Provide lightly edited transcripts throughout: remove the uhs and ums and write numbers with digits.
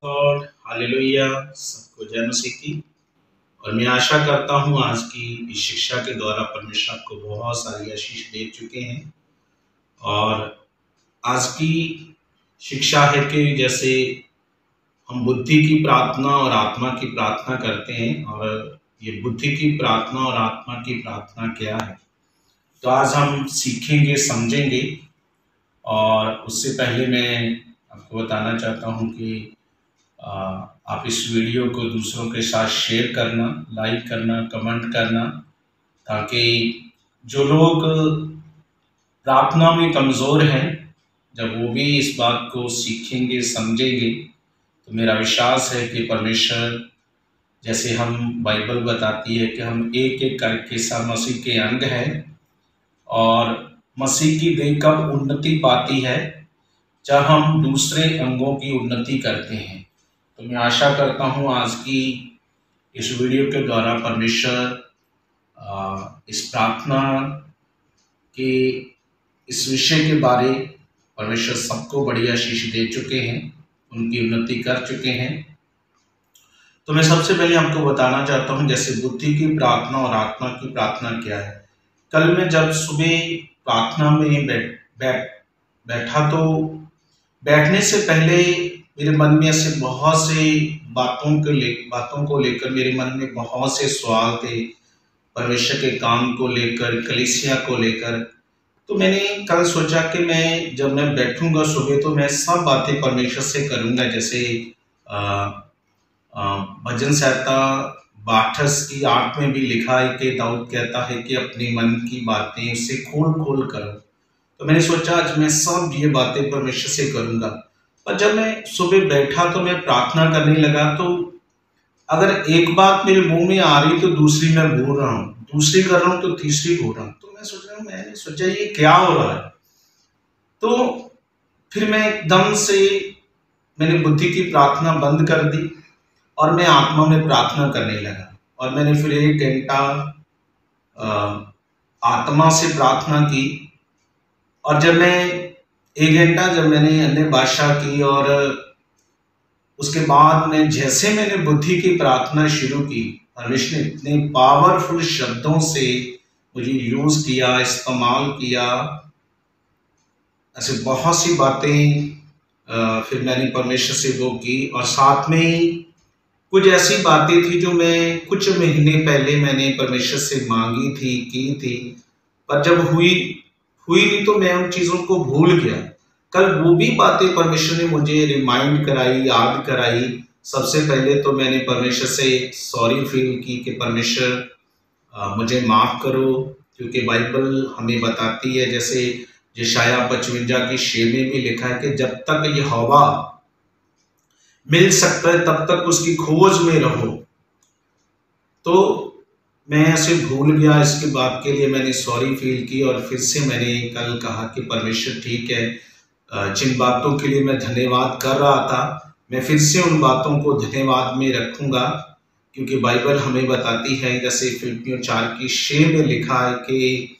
God hallelujah. सबको जय मसीह की। और मैं आशा करता हूँ आज की इस शिक्षा के द्वारा परमेश्वर आपको बहुत सारी आशीष दे चुके हैं। और आज की शिक्षा है कि जैसे हम बुद्धि की प्रार्थना और आत्मा की प्रार्थना करते हैं, और ये बुद्धि की प्रार्थना और आत्मा की प्रार्थना क्या है, तो आज हम सीखेंगे, समझेंगे। और उससे पहले मैं आपको बताना चाहता हूँ कि आप इस वीडियो को दूसरों के साथ शेयर करना, लाइक करना, कमेंट करना, ताकि जो लोग प्रार्थना में कमज़ोर हैं, जब वो भी इस बात को सीखेंगे, समझेंगे, तो मेरा विश्वास है कि परमेश्वर, जैसे हम बाइबल बताती है कि हम एक एक करके सब मसीह के अंग हैं, और मसीह की देह कब उन्नति पाती है, जब हम दूसरे अंगों की उन्नति करते हैं। तो मैं आशा करता हूँ आज की इस वीडियो के द्वारा परमेश्वर इस प्रार्थना के इस विषय के बारे परमेश्वर सबको बड़ी आशीष दे चुके हैं, उनकी उन्नति कर चुके हैं। तो मैं सबसे पहले आपको बताना चाहता हूँ जैसे बुद्धि की प्रार्थना और आत्मा की प्रार्थना क्या है। कल मैं जब सुबह प्रार्थना में बैठा, तो बैठने से पहले मेरे मन में ऐसे बहुत से बातों को लेकर मेरे मन में बहुत से सवाल थे, परमेश्वर के काम को लेकर, कलीसिया को लेकर। तो मैंने कल सोचा कि जब मैं बैठूंगा सुबह, तो मैं सब बातें परमेश्वर से करूंगा। जैसे भजन संहिता 62 की 8 में भी लिखा है कि दाऊद कहता है कि अपने मन की बातें उसे खोल खोल करो। तो मैंने सोचा आज मैं सब ये बातें परमेश्वर से करूंगा। पर जब मैं सुबह बैठा तो मैं प्रार्थना करने लगा, तो अगर एक बात मेरे मुंह में आ रही तो दूसरी मैं बोल रहा हूँ, दूसरी कर रहा हूँ तो तीसरी बोल रहा हूँ। तो मैंने सोचा ये क्या हो रहा है। तो फिर मैं एकदम से मैंने बुद्धि की प्रार्थना बंद कर दी और मैं आत्मा में प्रार्थना करने लगा। और मैंने फिर 1 घंटा आत्मा से प्रार्थना की। और जब मैंने अन्य भाषा की, और उसके बाद मैंने बुद्धि की प्रार्थना शुरू की, परमेश्वर ने इतने पावरफुल शब्दों से मुझे यूज किया, इस्तेमाल किया, ऐसे बहुत सी बातें फिर मैंने परमेश्वर से वो की। और साथ में कुछ ऐसी बातें थी जो मैं कुछ महीने पहले मैंने परमेश्वर से मांगी थी, की थी, पर जब हुई नहीं तो मैं उन चीजों को भूल गया। कल वो भी बातें परमेश्वर ने मुझे रिमाइंड कराई, याद कराई। सबसे पहले तो मैंने परमेश्वर से सॉरी फील की कि परमेश्वर मुझे माफ करो, क्योंकि बाइबल हमें बताती है, जैसे यशायाह 55 की 6 में भी लिखा है कि जब तक यहोवा मिल सकता है तब तक उसकी खोज में रहो। तो मैं ऐसे भूल गया, इसके बात के लिए मैंने सॉरी फील की। और फिर से मैंने कल कहा कि परमेश्वर ठीक है, जिन बातों के लिए मैं धन्यवाद कर रहा था, मैं फिर से उन बातों को धन्यवाद में रखूंगा, क्योंकि बाइबल हमें बताती है, जैसे फिलिप्पियों 4 की 6 में लिखा है कि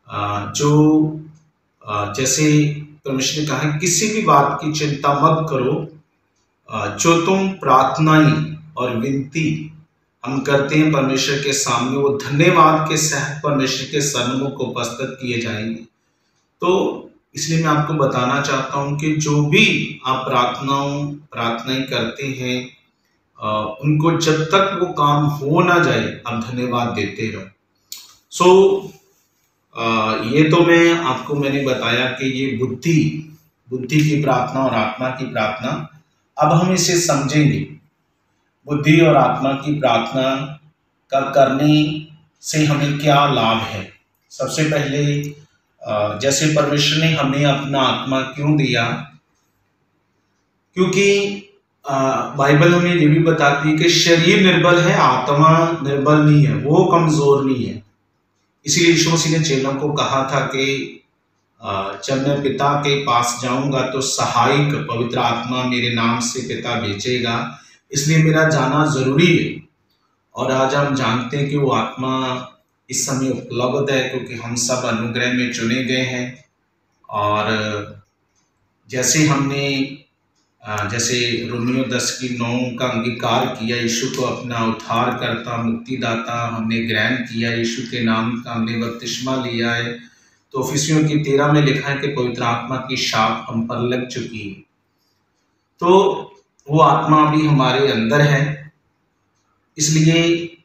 जैसे परमेश्वर ने कहा किसी भी बात की चिंता मत करो, जो तुम प्रार्थनाएं और विनती हम करते हैं परमेश्वर के सामने, वो धन्यवाद के साथ परमेश्वर के सन्मुख उपस्थित किए जाएंगे। तो इसलिए मैं आपको बताना चाहता हूं कि जो भी आप प्रार्थनाएं करते हैं, उनको जब तक वो काम हो ना जाए आप धन्यवाद देते रहो। ये तो मैंने बताया कि ये बुद्धि की प्रार्थना और आत्मा की प्रार्थना। अब हम इसे समझेंगे, बुद्धि और आत्मा की प्रार्थना का करने से हमें क्या लाभ है। सबसे पहले जैसे परमेश्वर ने हमें अपना आत्मा क्यों दिया, क्योंकि बाइबल हमें ये भी बताती है कि शरीर निर्बल है, आत्मा निर्बल नहीं है, वो कमजोर नहीं है। इसीलिए यीशु मसीह ने चेलों को कहा था कि जब मैं पिता के पास जाऊंगा तो सहायक पवित्र आत्मा मेरे नाम से पिता भेजेगा, इसलिए मेरा जाना जरूरी है। और आज हम जानते हैं कि वो आत्मा इस समय उपलब्ध है, क्योंकि हम सब अनुग्रह में चुने गए हैं। और जैसे हमने जैसे रोमियो 10:9 का अंगीकार किया, यीशु को अपना उद्धारकर्ता मुक्तिदाता हमने ग्रहण किया, यीशु के नाम का हमने बपतिस्मा लिया है। तो इफिसियों की 13 में लिखा है कि पवित्र आत्मा की छाप हम पर लग चुकी है। तो वो आत्मा भी हमारे अंदर है, इसलिए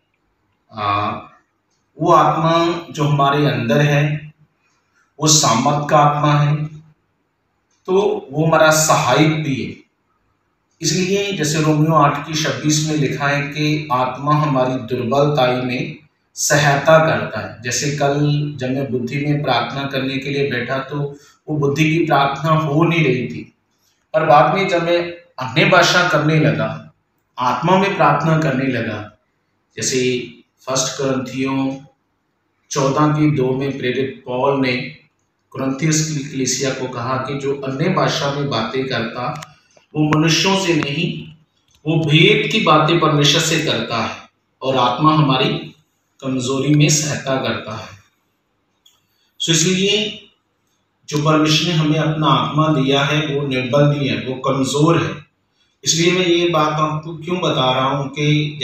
वो आत्मा जो हमारे अंदर है वो सामर्थ का आत्मा है, तो वो हमारा सहायक भी है। इसलिए जैसे रोमियो 8:26 में लिखा है कि आत्मा हमारी दुर्बलताई में सहायता करता है। जैसे कल जब मैं बुद्धि में प्रार्थना करने के लिए बैठा तो वो बुद्धि की प्रार्थना हो नहीं रही थी, पर बाद में जब मैं अन्य भाषा करने लगा, आत्मा में प्रार्थना करने लगा, जैसे 1 कुरिन्थियों 14:2 में प्रेरित पौल ने कुरिन्थियस की कलीसिया को कहा कि जो अन्य भाषा में बातें करता वो मनुष्यों से नहीं, वो भेद की बातें परमेश्वर से करता है, और आत्मा हमारी कमजोरी में सहायता करता है। सो इसलिए जो परमेश्वर ने हमें अपना आत्मा दिया है वो निर्बल नहीं है, वो कमजोर है। इसलिए मैं ये बात आपको क्यों बता रहा हूँ कि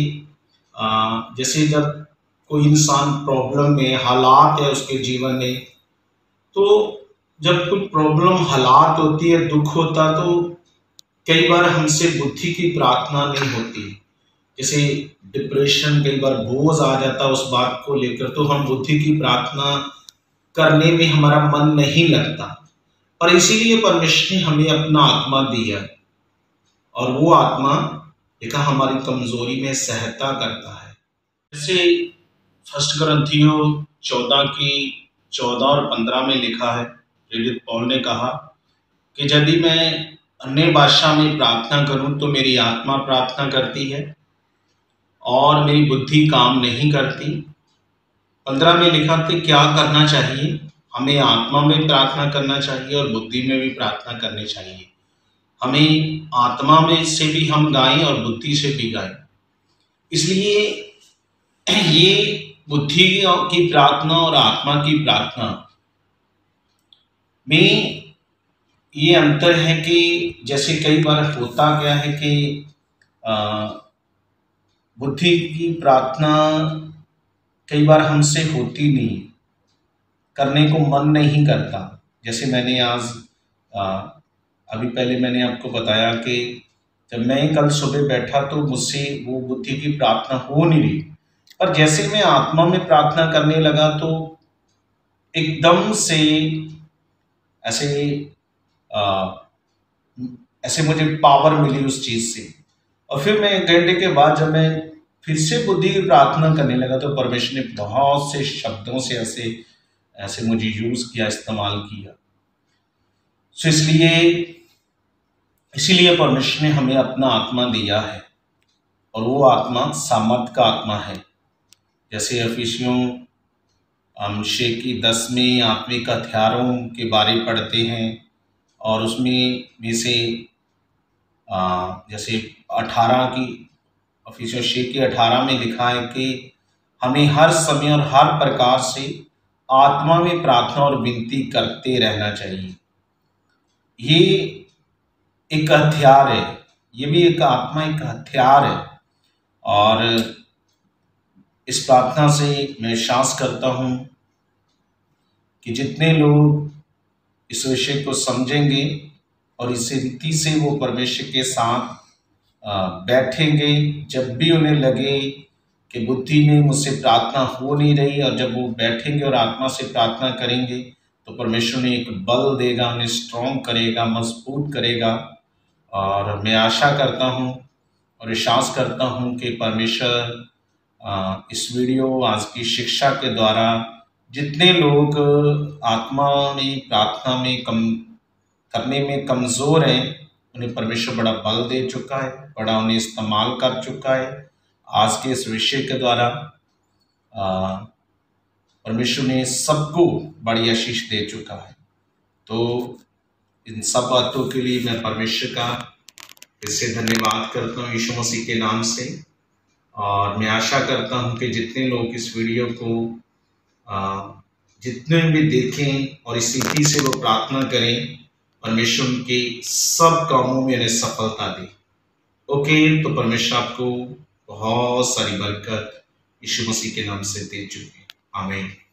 जैसे जब कोई इंसान प्रॉब्लम में, हालात है उसके जीवन में, तो जब कोई प्रॉब्लम हालात होती है, दुख होता, तो कई बार हमसे बुद्धि की प्रार्थना नहीं होती। जैसे डिप्रेशन, कई बार बोझ आ जाता उस बात को लेकर, तो हम बुद्धि की प्रार्थना करने में हमारा मन नहीं लगता। पर इसीलिए परमेश्वर ने हमें अपना आत्मा दिया, और वो आत्मा लिखा हमारी कमजोरी में सहायता करता है। जैसे 1 कुरिन्थियों 14 और 15 में लिखा है, प्रेरित पौल ने कहा कि यदि मैं अन्य भाषा में प्रार्थना करूं तो मेरी आत्मा प्रार्थना करती है और मेरी बुद्धि काम नहीं करती। 15 में लिखा कि क्या करना चाहिए, हमें आत्मा में प्रार्थना करना चाहिए और बुद्धि में भी प्रार्थना करनी चाहिए। हमें आत्मा में से भी हम गाएं और बुद्धि से भी गाएं। इसलिए ये बुद्धि की प्रार्थना और आत्मा की प्रार्थना में ये अंतर है कि जैसे कई बार होता क्या है कि बुद्धि की प्रार्थना कई बार हमसे होती नहीं, करने को मन नहीं करता। जैसे मैंने आज अभी पहले मैंने आपको बताया कि जब मैं कल सुबह बैठा तो मुझसे वो बुद्धि की प्रार्थना हो नहीं रही, पर जैसे मैं आत्मा में प्रार्थना करने लगा तो एकदम से ऐसे ऐसे मुझे पावर मिली उस चीज से। और फिर मैं 1 घंटे के बाद जब मैं फिर से बुद्धि की प्रार्थना करने लगा तो परमेश्वर ने बहुत से शब्दों से ऐसे ऐसे मुझे यूज किया, इस्तेमाल किया। सो इसीलिए परमेश्वर ने हमें अपना आत्मा दिया है, और वो आत्मा सामर्थ का आत्मा है। जैसे इफिसियों हम 6:10 में आत्मिक हथियारों के बारे पढ़ते हैं, और उसमें में से जैसे 18 की इफिसियों 6:18 में लिखा है कि हमें हर समय और हर प्रकार से आत्मा में प्रार्थना और विनती करते रहना चाहिए। ये एक हथियार है, ये भी एक आत्मा एक हथियार है। और इस प्रार्थना से मैं विश्वास करता हूँ कि जितने लोग इस विषय को समझेंगे और इस रीति से वो परमेश्वर के साथ बैठेंगे, जब भी उन्हें लगे कि बुद्धि में मुझसे प्रार्थना हो नहीं रही, और जब वो बैठेंगे और आत्मा से प्रार्थना करेंगे तो परमेश्वर ने एक बल देगा, उन्हें स्ट्रॉन्ग करेगा, मजबूत करेगा। और मैं आशा करता हूँ और विश्वास करता हूँ कि परमेश्वर इस वीडियो आज की शिक्षा के द्वारा जितने लोग आत्मा में प्रार्थना में करने में कमज़ोर हैं, उन्हें परमेश्वर बड़ा बल दे चुका है, बड़ा उन्हें इस्तेमाल कर चुका है। आज के इस विषय के द्वारा परमेश्वर ने सबको बड़ी आशीष दे चुका है। तो इन सब बातों के लिए मैं परमेश्वर का इससे धन्यवाद करता हूँ यीशु मसीह के नाम से। और मैं आशा करता हूँ कि जितने लोग इस वीडियो को जितने भी देखें और इस रीति से वो प्रार्थना करें, परमेश्वर उनके सब कामों में उन्हें सफलता दे। ओके, तो परमेश्वर आपको बहुत सारी बरकत यीशु मसीह के नाम से दे चुके। आमीन।